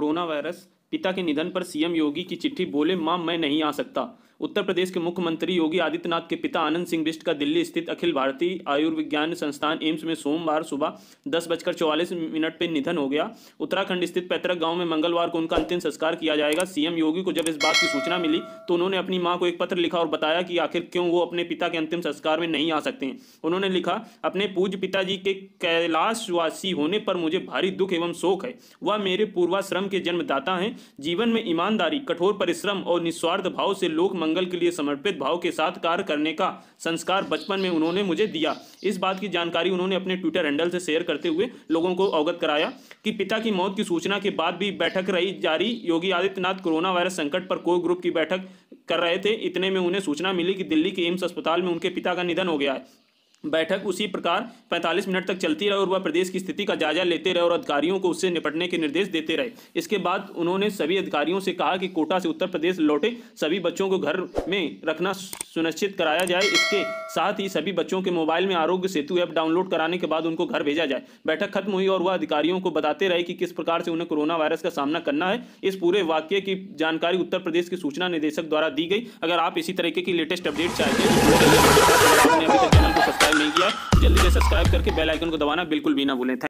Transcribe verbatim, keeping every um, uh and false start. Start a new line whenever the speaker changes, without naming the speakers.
Corona virus, पिता के निधन पर सीएम योगी की चिट्ठी, बोले मां मैं नहीं आ सकता। उत्तर प्रदेश के मुख्यमंत्री योगी आदित्यनाथ के पिता आनंद सिंह बिष्ट का दिल्ली स्थित अखिल भारतीय आयुर्विज्ञान संस्थान एम्स में सोमवार सुबह दस बजकर चौवालीस मिनट पर निधन हो गया। उत्तराखंड स्थित पैतृक गांव में मंगलवार को उनका अंतिम संस्कार किया जाएगा। सीएम योगी को जब इस बात की सूचना मिली तो उन्होंने अपनी मां को एक पत्र लिखा और बताया कि आखिर क्यों वो अपने पिता के अंतिम संस्कार में नहीं आ सकते हैं। उन्होंने लिखा, अपने पूज्य पिताजी के कैलाशवासी होने पर मुझे भारी दुख एवं शोक है। वह मेरे पूर्वाश्रम के जन्मदाता हैं। जीवन में ईमानदारी, कठोर परिश्रम और निस्वार्थ भाव से लोक मंगल के लिए समर्पित भाव के साथ कार्य करने का संस्कार बचपन में उन्होंने मुझे दिया। इस बात की जानकारी उन्होंने अपने ट्विटर हैंडल से शेयर करते हुए लोगों को अवगत कराया कि पिता की मौत की सूचना के बाद भी बैठक रही जारी। योगी आदित्यनाथ कोरोना वायरस संकट पर कोर ग्रुप की बैठक कर रहे थे। इतने में उन्हें सूचना मिली कि दिल्ली के एम्स अस्पताल में उनके पिता का निधन हो गया है। बैठक उसी प्रकार पैंतालीस मिनट तक चलती रही और वह प्रदेश की स्थिति का जायजा लेते रहे और अधिकारियों को उससे निपटने के निर्देश देते रहे। इसके बाद उन्होंने सभी अधिकारियों से कहा कि कोटा से उत्तर प्रदेश लौटे सभी बच्चों को घर में रखना सुनिश्चित कराया जाए। इसके साथ ही सभी बच्चों के मोबाइल में आरोग्य सेतु ऐप डाउनलोड कराने के बाद उनको घर भेजा जाए। बैठक खत्म हुई और वह अधिकारियों को बताते रहे कि किस प्रकार से उन्हें कोरोना वायरस का सामना करना है। इस पूरे वाक्य की जानकारी उत्तर प्रदेश के सूचना निदेशक द्वारा दी गई। अगर आप इसी तरीके की लेटेस्ट अपडेट चाहते हैं तो चैनल को सब्सक्राइब नहीं किया, जल्दी से सब्सक्राइब करके बेल आइकन को दबाना बिल्कुल भी ना भूलें।